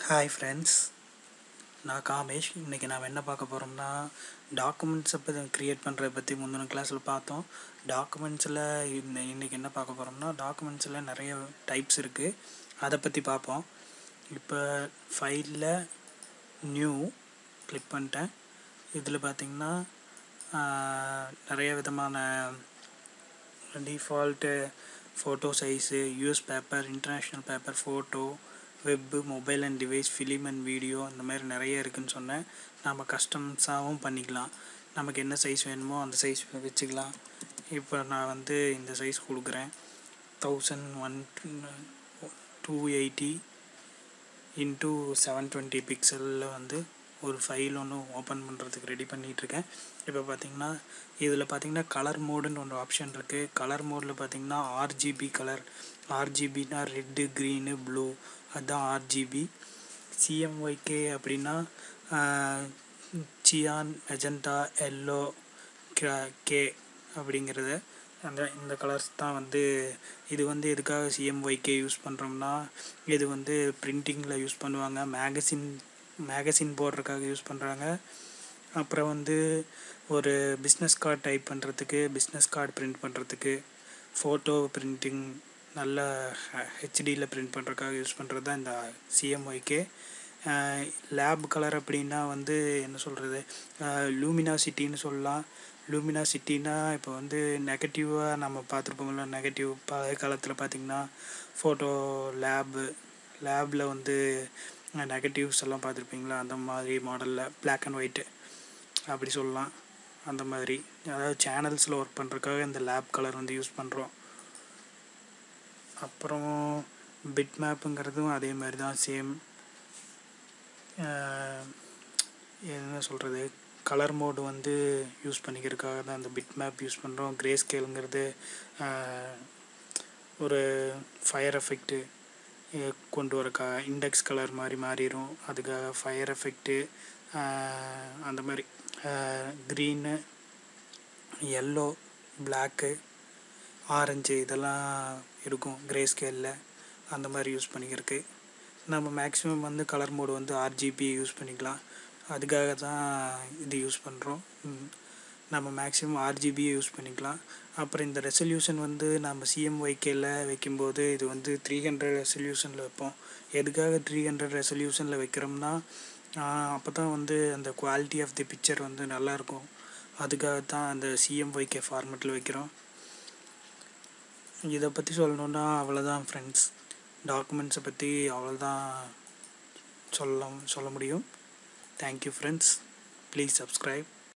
Hi friends, நான் காமேஷ். இன்றைக்கி நாம் என்ன பார்க்க போகிறோம்னா, டாக்குமெண்ட்ஸை பற்றி க்ரியேட் பண்ணுறத பற்றி முந்தின கிளாஸில் பார்த்தோம். டாக்குமெண்ட்ஸில் இன்றைக்கி என்ன பார்க்க போகிறோம்னா, டாக்குமெண்ட்ஸில் நிறைய டைப்ஸ் இருக்குது, அதை பற்றி பார்ப்போம். இப்போ ஃபைலில் நியூ கிளிக் பண்ணிட்டேன். இதில் பார்த்திங்கன்னா நிறைய விதமான default photo size, US paper, international paper, photo, web, mobile and device, film and video, இந்த மாதிரி நிறைய இருக்குதுன்னு சொன்னேன். நம்ம கஸ்டம்ஸாகவும் பண்ணிக்கலாம். நமக்கு என்ன சைஸ் வேணுமோ அந்த சைஸ் வச்சுக்கலாம். இப்போ நான் இந்த சைஸ் கொடுக்குறேன். 1080 இன்ட்டு 720 பிக்சலில் ஒரு ஃபைல் ஒன்று ஓப்பன் பண்ணுறதுக்கு ரெடி பண்ணிகிட்ருக்கேன். இப்போ பார்த்திங்கன்னா இதில் பார்த்திங்கன்னா கலர் மோடுன்னு ஒன்று ஆப்ஷன் இருக்குது. கலர் மோடில் பார்த்திங்கன்னா ஆர்ஜிபி கலர். ஆர்ஜிபினா ரெட்டு, க்ரீனு, ப்ளூ, அதுதான் ஆர்ஜிபி. சிஎம்ஒய்கே அப்படின்னா சியான், மெஜந்தா, எல்லோ, கே அப்படிங்கிறது இந்த கலர்ஸ் தான் இது எதுக்காக சிஎம்ஒய்கே யூஸ் பண்ணுறோம்னா, இது பிரிண்டிங்கில் யூஸ் பண்ணுவாங்க, மேகசின் போடுறதுக்காக யூஸ் பண்ணுறாங்க. அப்புறம் ஒரு பிஸ்னஸ் கார்டு டைப் பண்ணுறதுக்கு, பிஸ்னஸ் கார்டு பிரிண்ட் பண்ணுறதுக்கு, ஃபோட்டோ பிரிண்டிங் நல்ல ஹெச்டியில் பிரிண்ட் பண்ணுறதுக்காக யூஸ் பண்ணுறது தான் இந்த சிஎம்ஒய்கே. லேப் கலர் அப்படின்னா என்ன சொல்கிறது, லூமினாசிட்டின்னு சொல்லலாம். லூமினாசிட்டினா இப்போ நெகட்டிவாக நம்ம பார்த்துருப்போம்ல, நெகட்டிவ் பழைய காலத்தில் பார்த்திங்கன்னா ஃபோட்டோ லேபில் நெகட்டிவ்ஸ் எல்லாம் பார்த்துருப்பீங்களா, அந்த மாதிரி மாடலில் பிளாக் அண்ட் ஒயிட்டு அப்படி சொல்லலாம். அந்த மாதிரி அதாவது சேனல்ஸில் ஒர்க் பண்ணுறதுக்காக இந்த லேப் கலர் யூஸ் பண்ணுறோம். அப்புறம் பிட் மேப்புங்கிறதும் அதே மாதிரி தான், சேம். என்ன சொல்கிறது, கலர் மோடு யூஸ் பண்ணிக்கிறதுக்காக தான் அந்த பிட் மேப் யூஸ் பண்ணுறோம். கிரே ஸ்கேலுங்கிறது ஒரு ஃபயர் எஃபெக்ட்டு கொண்டு வரக்கா, இண்டெக்ஸ் கலர் மாதிரி மாறிடும், அதுக்காக ஃபயர் எஃபெக்ட்டு. அந்த மாதிரி க்ரீனு, எல்லோ, பிளாக்கு, ஆரஞ்சு இதெல்லாம் இருக்கும் கிரே ஸ்கேலில். அந்த மாதிரி யூஸ் பண்ணிக்கிறதுக்கு நம்ம maximum colour mode RGB use பண்ணிக்கலாம். அதுக்காக தான் இது யூஸ் பண்ணுறோம். நம்ம மேக்ஸிமம் ஆர்ஜிபியை யூஸ் பண்ணிக்கலாம். அப்புறம் இந்த ரெசல்யூஷன் நம்ம சிஎம்ஒய்கேல வைக்கும்போது இது 300 ரெசல்யூஷனில் வைப்போம். எதுக்காக 300 ரெசல்யூஷனில் வைக்கிறோம்னா, அப்போ தான் அந்த குவாலிட்டி ஆஃப் தி பிக்சர் நல்லாயிருக்கும். அதுக்காக தான் அந்த சிஎம்ஒய்கே ஃபார்மேட்டில் வைக்கிறோம். இதை பற்றி சொல்லணுன்னா அவ்வளோதான் ஃப்ரெண்ட்ஸ். டாக்குமெண்ட்ஸை பற்றி அவ்வளோதான் சொல்ல முடியும். Thank you friends. Please subscribe.